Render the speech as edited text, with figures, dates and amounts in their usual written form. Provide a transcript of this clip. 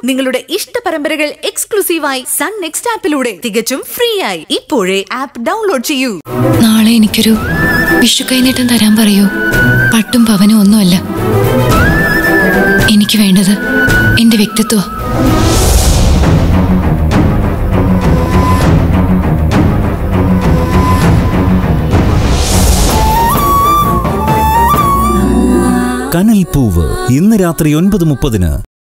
നിങ്ങളുടെ ഇഷ്ട പരമ്പരകൾ എക്സ്ക്ലൂസീവായി സൺ നെക്സ്റ്റ് ആപ്പിലൂടെ തികച്ചും ഫ്രീ ആയി ഇപ്പോഴേ ആപ്പ് ഡൗൺലോഡ് ചെയ്യൂ. നാളെ എനിക്കൊരു വിഷു കൈനീട്ടം തരാൻ പറയൂ. പട്ടും പവനും ഒന്നുമല്ല. എനിക്ക് വേണ്ടത് എന്റെ വ്യക്തിത്വം. കനൽ പൂവ് ഇന്ന് രാത്രി 9:30.